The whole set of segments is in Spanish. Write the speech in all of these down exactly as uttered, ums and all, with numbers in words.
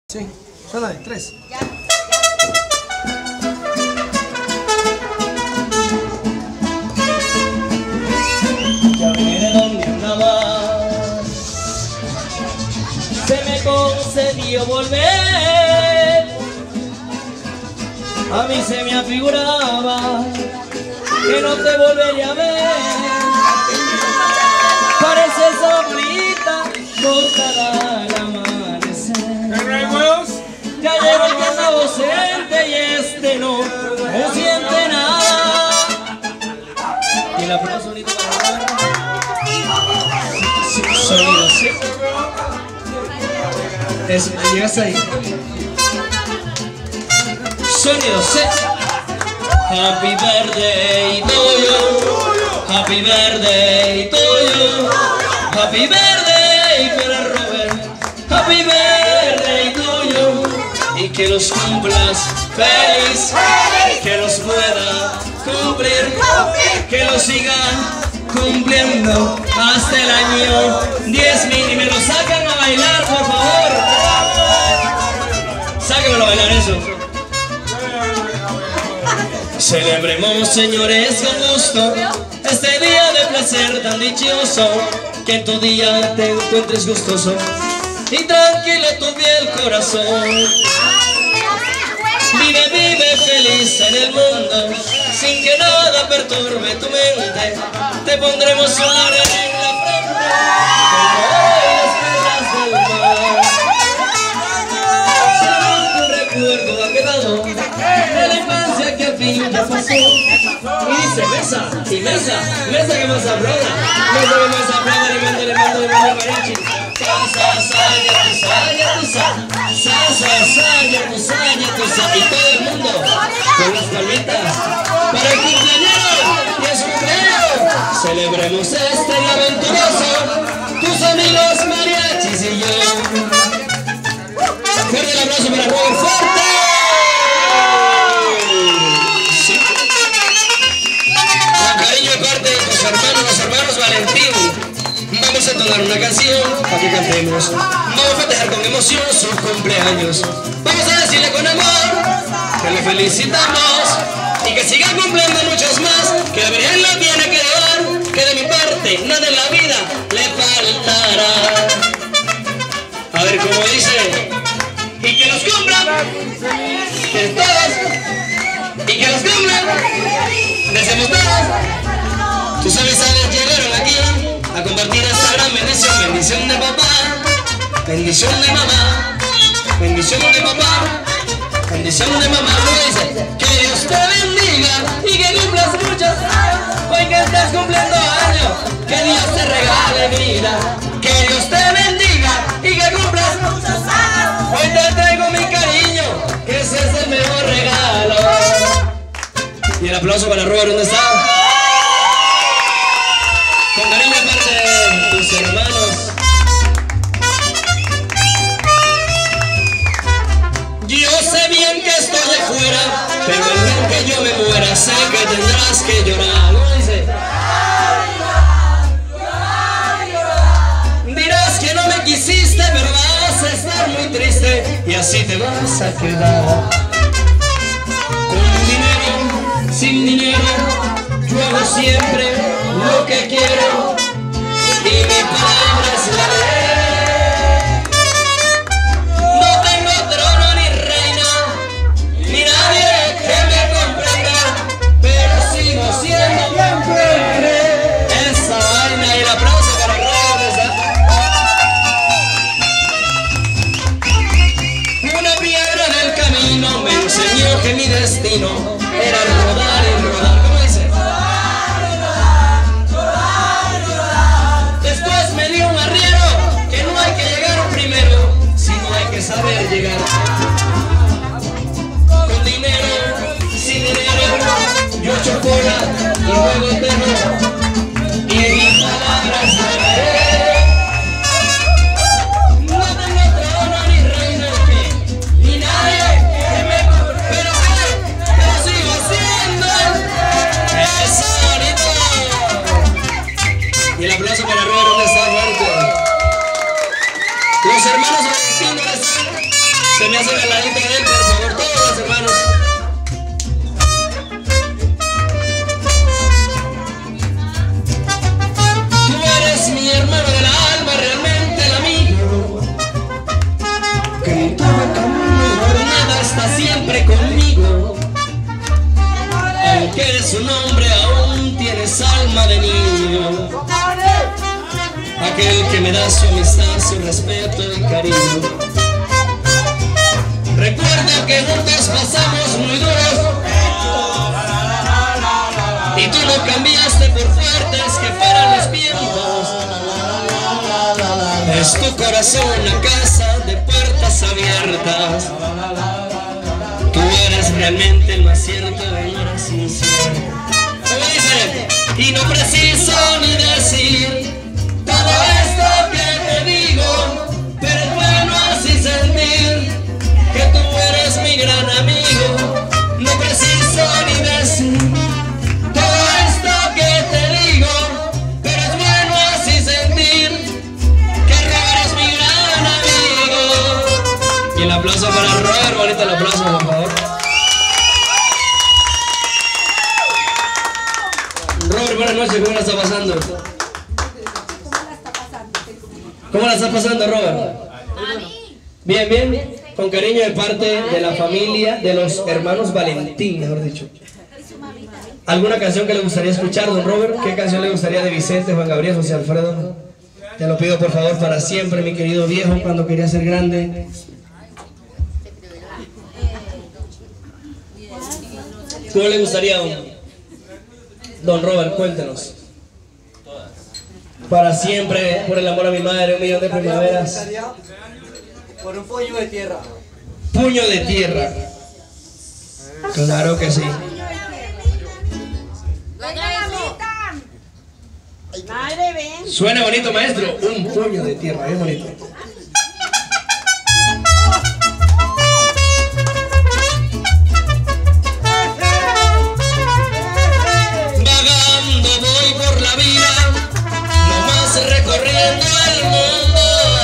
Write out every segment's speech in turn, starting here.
Sí, suena de tres. Ya. Ya vine de donde andaba, se me concedió volver. A mí se me afiguraba que no te volvería a ver. Pareces abuelita cortada al amanecer. Ya llegó el que estaba ausente y este no, no siente nada. Y el aplauso bonito para la sí, sonido, sí. Eso, llegaste ahí. Sonido, sí. Happy birthday to you. Happy birthday to you. Happy birthday para Robert. Happy birthday to you. Y que los cumplas feliz, que los pueda cumplir, que los sigan cumpliendo hasta el año diez mil. Y me lo sacan a bailar, por favor. Sáquenmelo a bailar eso. Celebremos, señores, con gusto este día de placer tan dichoso, que en tu día te encuentres gustoso y tranquilo tu piel corazón. Vive, vive feliz en el mundo, sin que nada perturbe tu mente. Te pondremos flores en la frente, como las perlas del mar. Solo tu recuerdo ha quedado de la infancia que a fin ya pasó. Y dice, mesa, y mesa, mesa que más aplauda, mesa que más aplauda, le mando, le mando, le mando mariachi. Sa, sa, sa, ya tu sa, ya tu sa, sa, sa, sa, ya tu sa, ya tu sa. Y todo el mundo con las palmitas para el cumpleañero y es cumpleaños. Celebremos este día aventuroso, tus amigos mariachis y yo. Fuerte el abrazo para Robert, fuerte. Sí. Con cariño de parte de tus hermanos, los hermanos Valentín. Vamos a tomar una canción para que cantemos. Vamos a festejar con emoción sus cumpleaños. Vamos a decirle con amor que le felicitamos y que siga cumpliendo muchos más, que la Virgen la tiene que dar, que de mi parte nada en la vida le faltará. A ver cómo dice. Y que los cumplan, que todos, y que los cumplan, deseamos todos. Tú sabes, sabes, llegaron aquí a compartir esta gran bendición, bendición de papá, bendición de mamá, bendición de papá, bendición de mamá. ¿Cómo dice? Que Dios te bendiga y que cumplas muchos años, hoy que estás cumpliendo años, que Dios te regale vida, que Dios te bendiga y que cumplas muchos años, hoy te traigo mi cariño, que ese es el mejor regalo. Y el aplauso para Robert, ¿dónde está? Con cariño de parte de tus hermanos. Yo sé bien que estoy de fuera, pero el día que yo me muera sé que tendrás que llorar. ¿Cómo dice? Dirás que no me quisiste, pero vas a estar muy triste y así te vas a quedar. Con dinero, sin dinero, yo hago siempre lo que quiero y mi palabra es la ley. No tengo trono ni reina, ni nadie que me comprenda, pero sigo siendo siempre esa vaina. Y el aplauso para Robert. Una piedra del camino me enseñó que mi destino era rodar y rodar. ¿Cómo dice? Saber llegar. Con dinero, sin dinero, yo chocolate y luego tengo y en mis palabras llegaré. No tengo trono ni reina ni nadie que me compre, pero sé que lo sigo haciendo. Es bonito. Y el aplauso para Robert, ¿dónde está Robert? Los hermanos Valentinos. Se me hace galadito de él, por favor, todos los hermanos. Tú eres mi hermano del alma, realmente el amigo, que en todo camino jornada está siempre conmigo. Aunque eres un hombre, aún tienes alma de niño. Aquel que me da su amistad, su respeto y cariño. Recuerdo que juntos pasamos muy duros y tú no cambiaste por fuertes que fueran los vientos. Es tu corazón una casa de puertas abiertas. Tú eres realmente el más cierto y no eres sincero. ¿Cómo dice? Y no preciso ni decir todo esto que te digo, pero es bueno así sentir que tú eres mi gran amigo. No preciso ni decir todo esto que te digo, pero es bueno así sentir que Robert es mi gran amigo. Y el aplauso para Robert, bonito el aplauso, por favor. Robert, buenas noches, ¿cómo la está pasando? ¿Cómo la está pasando, Robert? Bien, bien, con cariño de parte de la familia, de los hermanos Valentín, mejor dicho. ¿Alguna canción que le gustaría escuchar, don Robert? ¿Qué canción le gustaría de Vicente, Juan Gabriel, José Alfredo? Te lo pido por favor para siempre, mi querido viejo, cuando quería ser grande. ¿Cómo le gustaría, don, don Robert? Cuéntenos. Para siempre, por el amor a mi madre, un millón de primaveras. Por un puño de tierra. Puño de tierra. Claro que sí. Suena bonito, maestro. Un puño de tierra, es bonito. Vagando voy por la vida, recorriendo el mundo.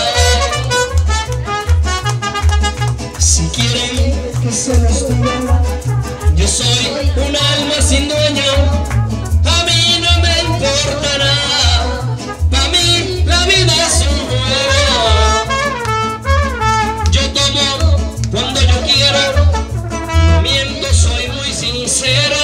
Si quieren que se los diga, yo soy un alma sin dueño. A mí no me importa nada, para mí la vida es un juego. Yo tomo cuando yo quiero, no miento, soy muy sincero.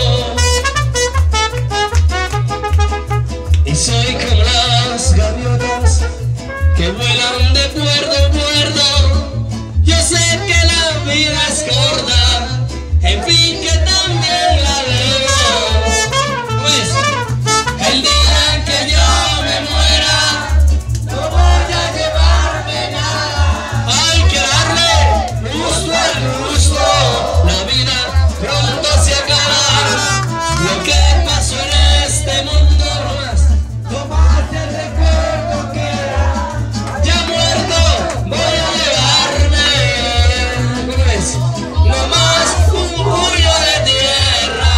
Y soy como las gaviotas que vuelan de cuerdo en cuerdo. Yo sé que la vida es corta, en fin que también la debo. Pues el día en que yo me muera, no voy a llevarme nada. Hay que darle gusto al gusto, la vida pronto se acaba. Lo que pasó en este mundo nomás el recuerdo queda, ya muerto voy a llevarme. ¿Cómo es? No más un puño de tierra.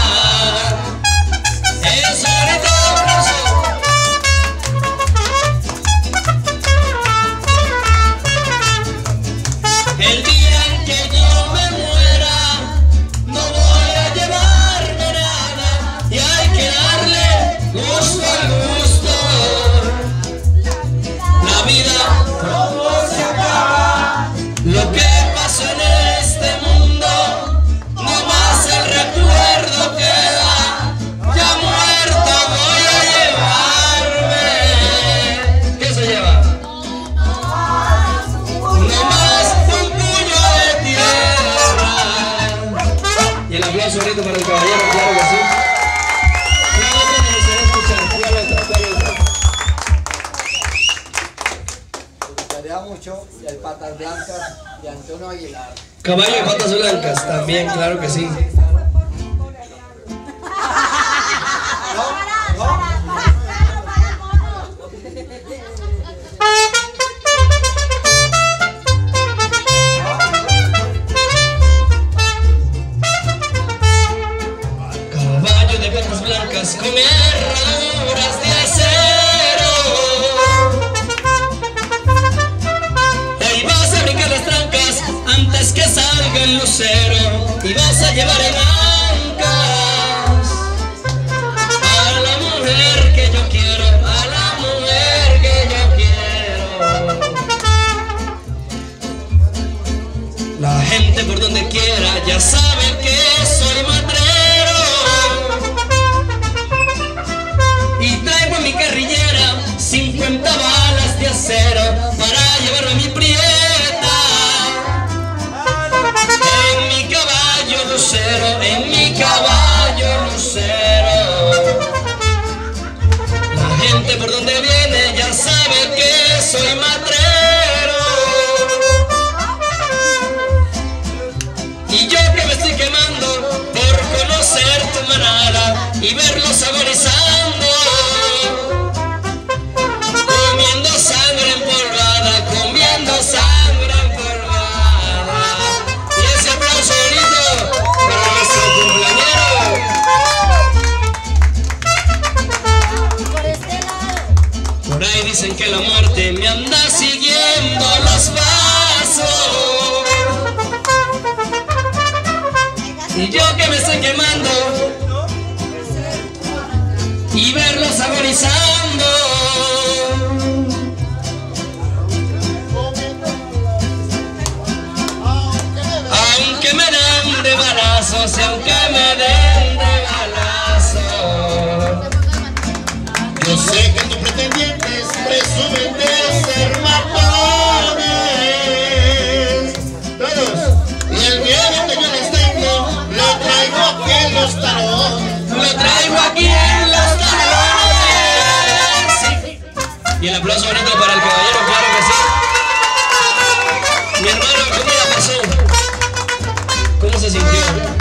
Eso ahorita aplauso. El día en que yo me muera, no voy a llevarme nada. Y hay que darle gusto al gusto. La vida pronto se acaba. Lo que pasó en este mundo, no más el recuerdo queda. Ya muerto voy a llevarme. ¿Qué se lleva? No más un puño de tierra. Y el aplauso bonito para el caballero, claro que sí. ¿Cuál otra me gustaría escuchar? ¿Cuál otra? ¿Cuál otra? Me gustaría mucho el Patas Blancas de Antonio Aguilar. Caballo de patas blancas, también, claro que sí. Caballo de patas blancas con herraduras de acero. Hoy vas a brincar las trancas ante el lucero y vas a llevar en ancas a la mujer que yo quiero, a la mujer que yo quiero. La gente por donde quiera ya sabe que soy matrero y traigo en mi carrillera cincuenta balas de acero para llevarme a mi prieta. En mi caballo lucero, en mi caballo lucero. La gente por donde viene ya sabe que soy matrero. Y yo que me estoy quemando por conocer tu manada y verlos agonizando, comiendo sangre empolvada, comiendo sangre empolvada. Y ese aplauso bonito para nuestro cumpleañero. Por este lado. Por ahí dicen que la muerte me anda siguiendo los pasos y yo que me estoy quemando y verlos agonizando, aunque me den de balazos y aunque me den de balazos. Yo sé que tus pretendientes presumen de ser matones, todos, y el miedo que yo les tengo lo traigo aquí en los talones. Lo traigo aquí en los talones. Sí. Y el aplauso bonito para el caballero, claro que sí. Mi hermano, ¿cómo la pasó? ¿Cómo se sintió?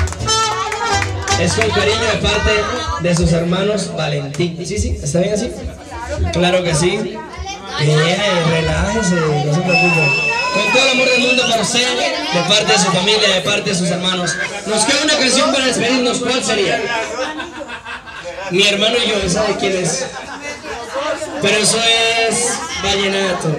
Es con cariño de parte de sus hermanos Valentín. ¿Sí, sí? ¿Está bien así? Claro que sí. Bien, relájese, no se preocupe. Con todo el amor del mundo para usted, de parte de su familia, de parte de sus hermanos. Nos queda una canción para despedirnos. ¿Cuál sería? Mi hermano y yo, ¿esa de quién es? Pero eso es vallenato.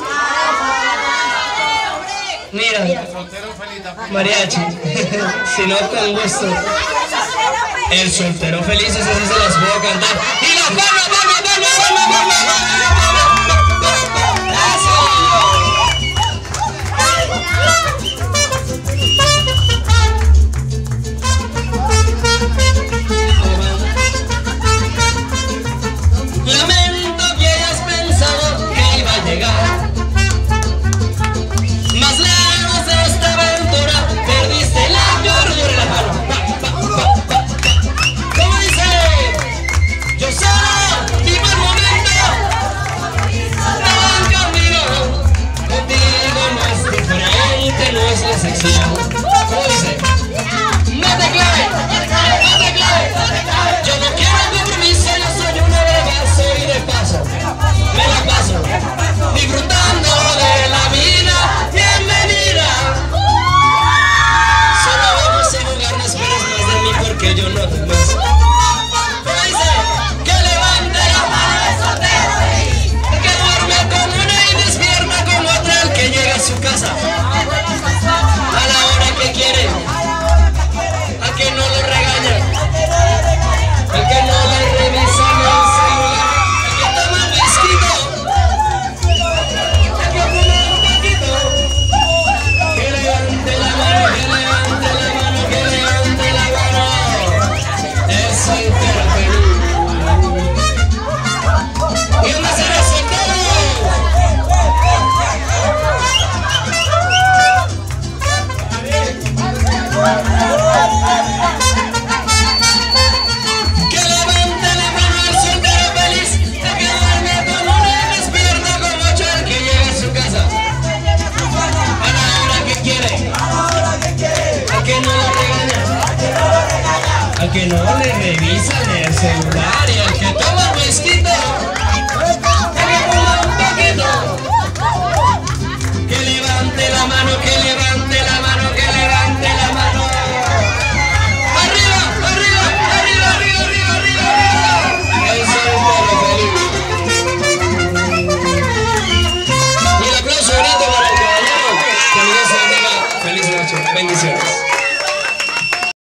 Mira, mariachi. Si no, con gusto. El soltero feliz, ese sí se las puedo cantar. ¡Y la palma, palma, palma, palma, palma, palma! Lamento que hayas pensado que iba a llegar más lejos de esta aventura, perdiste la cordura y la mano. ¿Cómo dice? Yo solo vivo el momento, no van conmigo, contigo no es diferente, no es la excepción. ¿Cómo dice? No te clave, no te clave, yo no quiero el compromiso, yo soy una bebazo y de paso me la paso disfrutando de la vida. Bienvenida, solo vamos a jugar, no esperes más de mí porque yo no doy más. ¿Cómo dice? Que levante la mano el soltero, que duerme con una y despierta con otra, el que llega a su casa a la hora que quiere, al que no lo regaña, al que no le revisa en el celular, al que toma el whisky, al que fuma un poquito, que levante la mano, que levante la mano, que levante la mano, es soltero feliz. ¿Y dónde será soltero? Que levante la mano al soltero feliz, el que duerme con una y despierta con ocho, el que llega a su casa a la hora que quiere, al que no lo regaña, al que no le revisan el celular y al que toma whisky, al que fuma un poquito. Que levante la mano, que levante la mano, que levante la mano. Arriba, arriba, arriba, arriba, arriba, arriba, arriba. El soltero feliz. Y el aplauso bonito para el caballero. Que mi Dios se bendiga. Feliz noche. muchachos. Bendiciones.